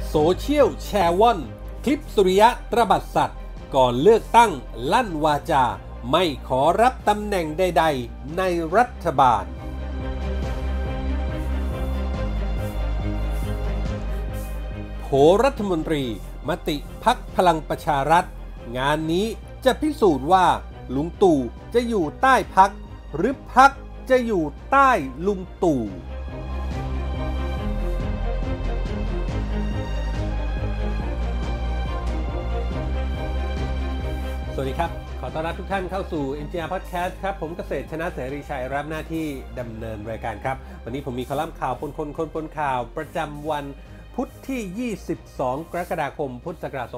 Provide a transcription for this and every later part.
โซเชียลแชร์ว่อนคลิปสุริยะตระบัดสัตว์ก่อนเลือกตั้งลั่นวาจาไม่ขอรับตำแหน่งใดๆในรัฐบาลโผรัฐมนตรีมติพรรคพลังประชารัฐงานนี้จะพิสูจน์ว่าลุงตู่จะอยู่ใต้พรรคหรือพรรคจะอยู่ใต้ลุงตู่สวัสดีครับขอต้อนรับทุกท่านเข้าสู่ NGR Podcast ครับผมเกษตรชนะเสรีชัยรับหน้าที่ดำเนินรายการครับวันนี้ผมมีคอลัมน์ข่าวปนข่าวประจำวันพุธที่ 22 กรกฎาคม พุทธศักราช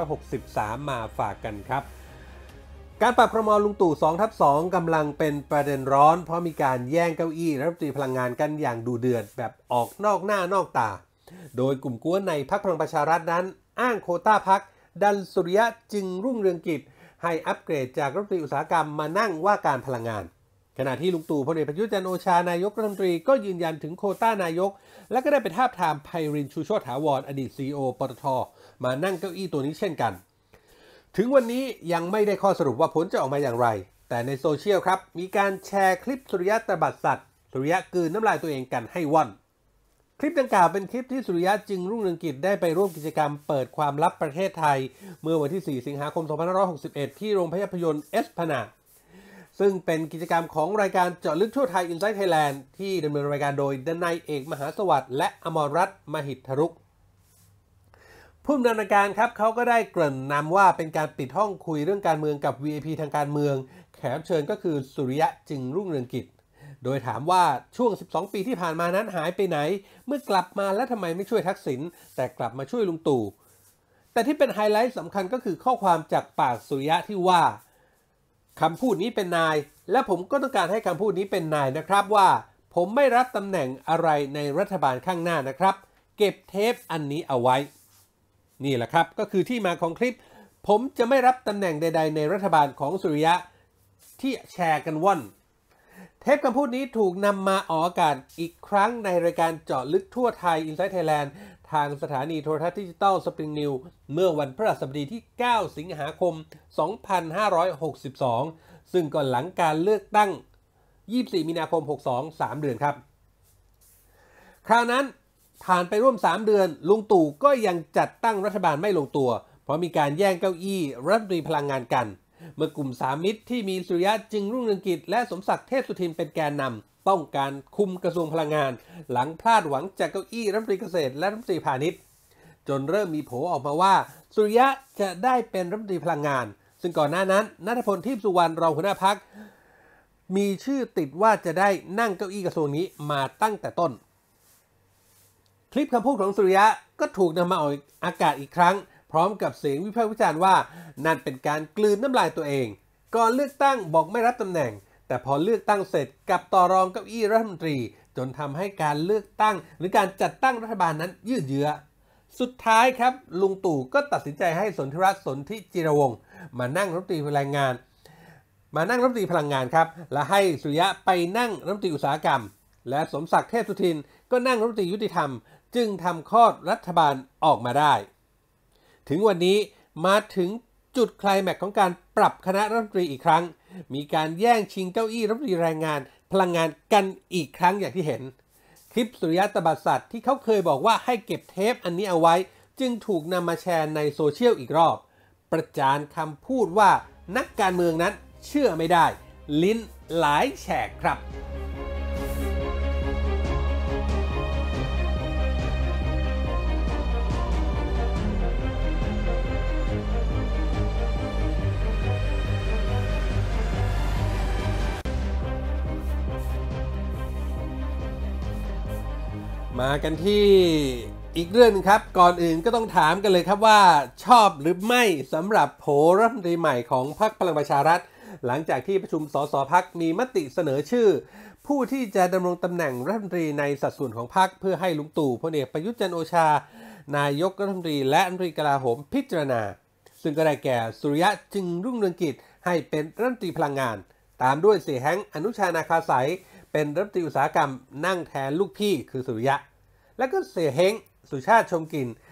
2563 มาฝากกันครับการปรับครม.ลุงตู่ 2/2 กำลังเป็นประเด็นร้อนเพราะมีการแย่งเก้าอี้รัฐมนตรีพลังงานกันอย่างดุเดือดแบบออกนอกหน้านอกตาโดยกลุ่มกวนในพรรคพลังประชารัฐนั้นอ้างโควต้าพรรคดันสุริยะจึงรุ่งเรืองกิจให้อัปเกรดจากรัฐมนตรีอุตสาหกรรมมานั่งว่าการพลังงานขณะที่ลุงตู่พลเอกประยุทธ์จันทร์โอชานายกรัฐมนตรีก็ยืนยันถึงโควต้านายกและก็ได้ไปทาบทามไพรินทร์ชูโชติถาวรอดีต CEO ปตท.มานั่งเก้าอี้ตัวนี้เช่นกันถึงวันนี้ยังไม่ได้ข้อสรุปว่าผลจะออกมาอย่างไรแต่ในโซเชียลครับมีการแชร์คลิปสุริยะตบัดสัตว์สุริยะกลืนน้ำลายตัวเองกันให้ว่อนคลิปดังกล่าวเป็นคลิปที่สุริยะจึงรุ่งเรืองกิจได้ไปร่วมกิจกรรมเปิดความลับประเทศไทยเมื่อวันที่ 4 สิงหาคม 2561 ที่โรงภาพยนตร์เอสพนาซึ่งเป็นกิจกรรมของรายการเจาะลึกทั่วไทย Inside Thailand ที่ดำเนินรายการโดยดนัยเอกมหาสวัสดิ์และอมรรัตน์มหิทธรุกผู้ดำเนินรายการครับเขาก็ได้เกริ่นนำว่าเป็นการปิดห้องคุยเรื่องการเมืองกับ VIP ทางการเมืองแขกรับเชิญก็คือสุริยะจึงรุ่งเรืองกิจโดยถามว่าช่วง12 ปีที่ผ่านมานั้นหายไปไหนเมื่อกลับมาแล้วทำไมไม่ช่วยทักษิณแต่กลับมาช่วยลุงตู่แต่ที่เป็นไฮไลท์สำคัญก็คือข้อความจากปากสุริยะที่ว่าคำพูดนี้เป็นนายและผมก็ต้องการให้คำพูดนี้เป็นนายนะครับว่าผมไม่รับตำแหน่งอะไรในรัฐบาลข้างหน้านะครับเก็บเทปอันนี้เอาไว้นี่แหละครับก็คือที่มาของคลิปผมจะไม่รับตำแหน่งใดๆในรัฐบาลของสุริยะที่แชร์กันว่อนเทปคำพูดนี้ถูกนำมาออกอากาศอีกครั้งในรายการเจาะลึกทั่วไทย Inside Thailand ทางสถานีโทรทัศน์ดิจิตอล Spring News เมื่อวันพฤหัสบดีที่ 9 สิงหาคม 2562 ซึ่งก่อนหลังการเลือกตั้ง 24 มีนาคม 62 3 เดือนครับคราวนั้นผ่านไปร่วม 3 เดือนลุงตู่ก็ยังจัดตั้งรัฐบาลไม่ลงตัวเพราะมีการแย่งเก้าอี้รัฐมนตรีพลังงานกันเมื่อกลุ่มสามมิตรที่มีสุริยะจึงรุ่งเรืองกิจและสมศักดิ์เทพสุทินเป็นแกนนำต้องการคุมกระทรวงพลังงานหลังพลาดหวังจากเก้าอี้รัฐมนตรีเกษตรและรัฐมนตรีพาณิชย์จนเริ่มมีโผออกมาว่าสุริยะจะได้เป็นรัฐมนตรีพลังงานซึ่งก่อนหน้านั้นณัฐพล ทิพย์สุวรรณรองหัวหน้าพรรคมีชื่อติดว่าจะได้นั่งเก้าอี้กระทรวงนี้มาตั้งแต่ต้นคลิปคำพูดของสุริยะก็ถูกนำมาออกอากาศอีกครั้งพร้อมกับเสียงวิพากษ์วิจารณ์ว่านั่นเป็นการกลืนน้ำลายตัวเองก่อนเลือกตั้งบอกไม่รับตำแหน่งแต่พอเลือกตั้งเสร็จกับต่อรองเก้าอี้รัฐมนตรีจนทำให้การเลือกตั้งหรือการจัดตั้งรัฐบาลนั้นยืดเยื้อสุดท้ายครับลุงตู่ก็ตัดสินใจให้สนธิรัตน์สนธิจิรวงศ์มานั่งรัฐมนตรีพลังงานครับและให้สุริยะไปนั่งรัฐมนตรีอุตสาหกรรมและสมศักดิ์เทพสุทินก็นั่งรัฐมนตรียุติธรรมจึงทำคลอดรัฐบาลออกมาได้ถึงวันนี้มาถึงจุดไคลแม็กซ์ของการปรับคณะรัฐมนตรีอีกครั้งมีการแย่งชิงเก้าอี้รัฐมนตรีแรงงานพลังงานกันอีกครั้งอย่างที่เห็นคลิปสุริยะตบัดสัตว์ที่เขาเคยบอกว่าให้เก็บเทปอันนี้เอาไว้จึงถูกนำมาแชร์ในโซเชียลอีกรอบประจานคำพูดว่านักการเมืองนั้นเชื่อไม่ได้ลิ้นหลายแฉกครับมากันที่อีกเรื่องนึงครับก่อนอื่นก็ต้องถามกันเลยครับว่าชอบหรือไม่สำหรับโผรัฐมนตรีใหม่ของพรรคพลังประชารัฐหลังจากที่ประชุมสสพรรคมีมติเสนอชื่อผู้ที่จะดำรงตำแหน่งรัฐมนตรีในสัดส่วนของพรรคเพื่อให้ลุงตู่พลเอกประยุทธ์จันทร์โอชานายกรัฐมนตรีและรัฐมนตรีกลาโหมพิจารณาซึ่งก็ได้แก่สุริยะจึงรุ่งเรืองกิจให้เป็นรัฐมนตรีพลังงานตามด้วยเสียแฮงค์อนุชานาคาสายเป็นรัฐมนตรีอุตสาหกรรมนั่งแทนลูกพี่คือสุริยะและก็เสียเฮงสุชาติชมกลิ่น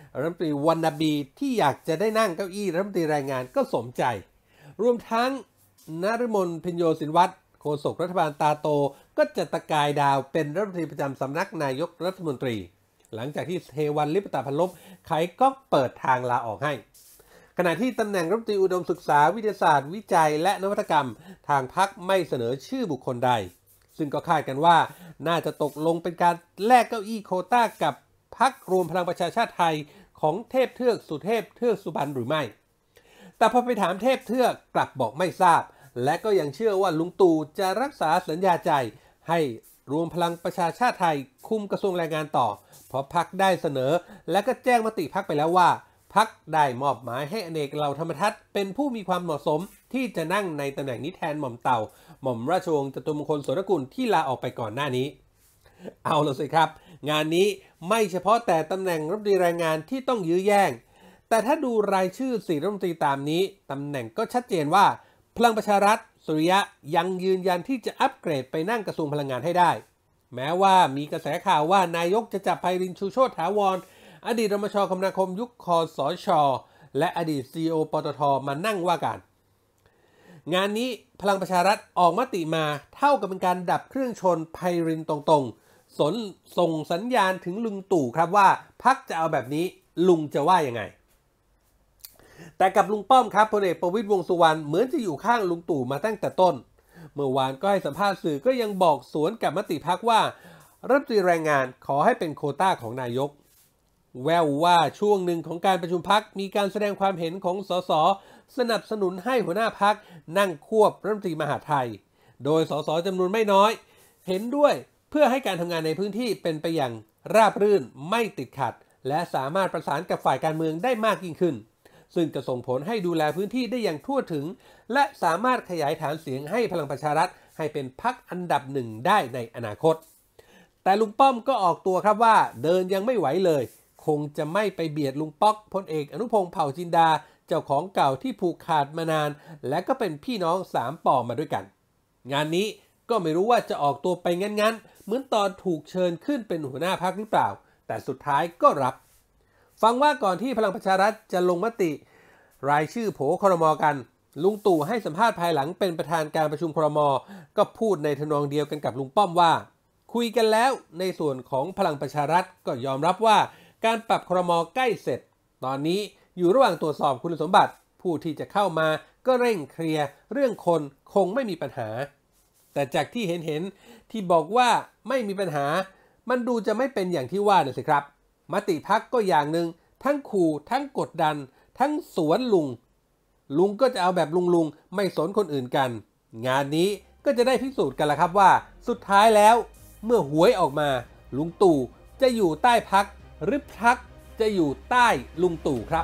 รัฐมนตรีวันนาบีที่อยากจะได้นั่งเก้าอี้รัฐมนตรีแรงงานก็สมใจรวมทั้งนฤมล พิญโยสินวัตรโฆษกรัฐบาลตาโตก็จะตะกายดาวเป็นรัฐมนตรีประจำสำนักนายกรัฐมนตรีหลังจากที่เทวันลิปตาพันลบไขก็เปิดทางลาออกให้ขณะที่ตำแหน่งรัฐมนตรีอุดมศึกษาวิทยาศาสตร์วิจัยและนวัตกรรมทางพรรคไม่เสนอชื่อบุคคลใดซึ่งก็คาดกันว่าน่าจะตกลงเป็นการแลกเก้าอี้โควต้ากับพรรครวมพลังประชาชาติไทยของเทพเทือกสุเทพเทือกสุบรรณหรือไม่แต่พอไปถามเทพเทือกกลับบอกไม่ทราบและก็ยังเชื่อว่าลุงตู่จะรักษาสัญญาใจให้รวมพลังประชาชาติไทยคุมกระทรวงแรงงานต่อเพราะพรรคได้เสนอและก็แจ้งมติพรรคไปแล้วว่าพรรคได้มอบหมายให้อเนกเหล่าธรรมทัศน์เป็นผู้มีความเหมาะสมที่จะนั่งในตำแหน่งนี้แทนหม่อมเต่าหม่อมราชวงศ์จตุมงคลโสนกุลที่ลาออกไปก่อนหน้านี้เอาล่ะสิครับงานนี้ไม่เฉพาะแต่ตำแหน่งรัฐมนตรีแรงงานที่ต้องยื้อแย่งแต่ถ้าดูรายชื่อ4รัฐมนตรีตามนี้ตำแหน่งก็ชัดเจนว่าพลังประชารัฐสุริยะยังยืนยันที่จะอัปเกรดไปนั่งกระทรวงพลังงานให้ได้แม้ว่ามีกระแสข่าวว่านายกจะจับไพรินทร์ชูโชติถาวรอดีตรมช.คมนาคมยุคคสช.และอดีต CEO ปตท.มานั่งว่าการงานนี้พลังประชารัฐออกมติมาเท่ากับเป็นการดับเครื่องชนไพรินทร์ตรงๆส่งสัญญาณถึงลุงตู่ครับว่าพรรคจะเอาแบบนี้ลุงจะว่ายังไงแต่กับลุงป้อมครับพลเอกประวิตร วงษ์สุวรรณเหมือนจะอยู่ข้างลุงตู่มาตั้งแต่ต้นเมื่อวานก็ให้สัมภาษณ์สื่อก็ยังบอกสวนกับมติพรรคว่ารัฐมนตรีแรงงานขอให้เป็นโควต้าของนายกแววว่าช่วงหนึ่งของการประชุมพรรคมีการแสดงความเห็นของสสสนับสนุนให้หัวหน้าพรรคนั่งควบรัฐมนตรีมหาดไทยโดยสสจำนวนไม่น้อยเห็นด้วยเพื่อให้การทำงานในพื้นที่เป็นไปอย่างราบรื่นไม่ติดขัดและสามารถประสานกับฝ่ายการเมืองได้มากยิ่งขึ้นซึ่งจะส่งผลให้ดูแลพื้นที่ได้อย่างทั่วถึงและสามารถขยายฐานเสียงให้พลังประชารัฐให้เป็นพรรคอันดับหนึ่งได้ในอนาคตแต่ลุงป้อมก็ออกตัวครับว่าเดินยังไม่ไหวเลยคงจะไม่ไปเบียดลุงป๊อกพลเอกอนุพงษ์เผ่าจินดาเจ้าของเก่าที่ผูกขาดมานานและก็เป็นพี่น้อง3 ป่อมาด้วยกันงานนี้ก็ไม่รู้ว่าจะออกตัวไปงั้นๆเหมือนตอนถูกเชิญขึ้นเป็นหัวหน้าพรรคหรือเปล่าแต่สุดท้ายก็รับฟังว่าก่อนที่พลังประชารัฐจะลงมติรายชื่อโผครม.กันลุงตู่ให้สัมภาษณ์ภายหลังเป็นประธานการประชุมครม.ก็พูดในทำนองเดียวกันกับลุงป้อมว่าคุยกันแล้วในส่วนของพลังประชารัฐก็ยอมรับว่าการปรับครม.ใกล้เสร็จตอนนี้อยู่ระหว่างตรวจสอบคุณสมบัติผู้ที่จะเข้ามาก็เร่งเคลียร์เรื่องคนคงไม่มีปัญหาแต่จากที่เห็นที่บอกว่าไม่มีปัญหามันดูจะไม่เป็นอย่างที่ว่านะสิครับมติพรรคก็อย่างหนึ่งทั้งขู่ทั้งกดดันทั้งสวนลุงก็จะเอาแบบลุงไม่สนคนอื่นกันงานนี้ก็จะได้พิสูจน์กันละครับว่าสุดท้ายแล้วเมื่อหวยออกมาลุงตู่จะอยู่ใต้พรรคหรือพรรคจะอยู่ใต้ลุงตู่ครับ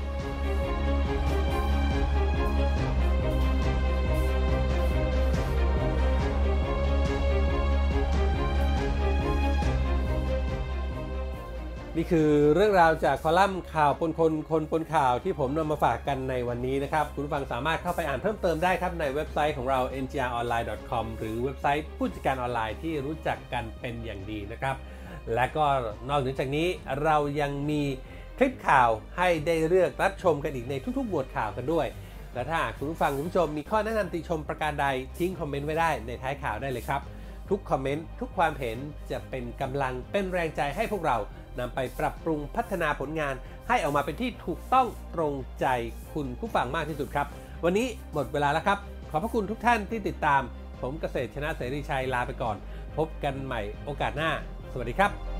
นี่คือเรื่องราวจากคอลัมน์ข่าวปนคนปนข่าวที่ผมนำมาฝากกันในวันนี้นะครับคุณผู้ฟังสามารถเข้าไปอ่านเพิ่มเติมได้ครับในเว็บไซต์ของเรา ngronline.com หรือเว็บไซต์ผู้จัดการออนไลน์ที่รู้จักกันเป็นอย่างดีนะครับและก็นอกจากนี้เรายังมีคลิปข่าวให้ได้เลือกรับชมกันอีกในทุกๆหมวดข่าวกันด้วยและถ้าคุณผู้ฟังคุณผู้ชมมีข้อแนะนำติชมประการใดทิ้งคอมเมนต์ไว้ได้ในท้ายข่าวได้เลยครับทุกคอมเมนต์ทุกความเห็นจะเป็นกำลังเป็นแรงใจให้พวกเรานำไปปรับปรุงพัฒนาผลงานให้ออกมาเป็นที่ถูกต้องตรงใจคุณผู้ฟังมากที่สุดครับวันนี้หมดเวลาแล้วครับขอบพระคุณทุกท่านที่ติดตามผมเกษตรชนะเสรีชัยลาไปก่อนพบกันใหม่โอกาสหน้าสวัสดีครับ